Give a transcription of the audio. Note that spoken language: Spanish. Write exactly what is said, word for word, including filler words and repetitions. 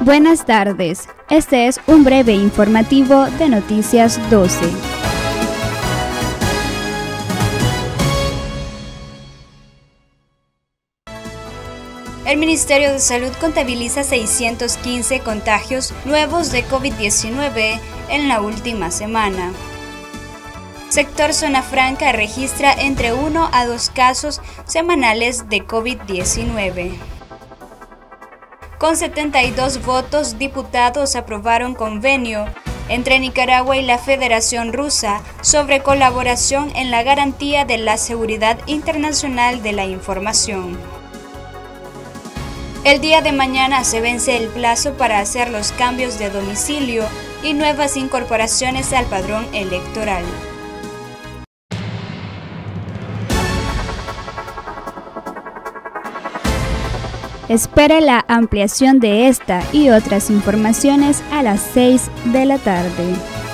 Buenas tardes, este es un breve informativo de Noticias doce. El Ministerio de Salud contabiliza seiscientos quince contagios nuevos de COVID diecinueve en la última semana. Sector Zona Franca registra entre uno a dos casos semanales de COVID diecinueve. Con setenta y dos votos, diputados aprobaron convenio entre Nicaragua y la Federación Rusa sobre colaboración en la garantía de la seguridad internacional de la información. El día de mañana se vence el plazo para hacer los cambios de domicilio y nuevas incorporaciones al padrón electoral. Espere la ampliación de esta y otras informaciones a las seis de la tarde.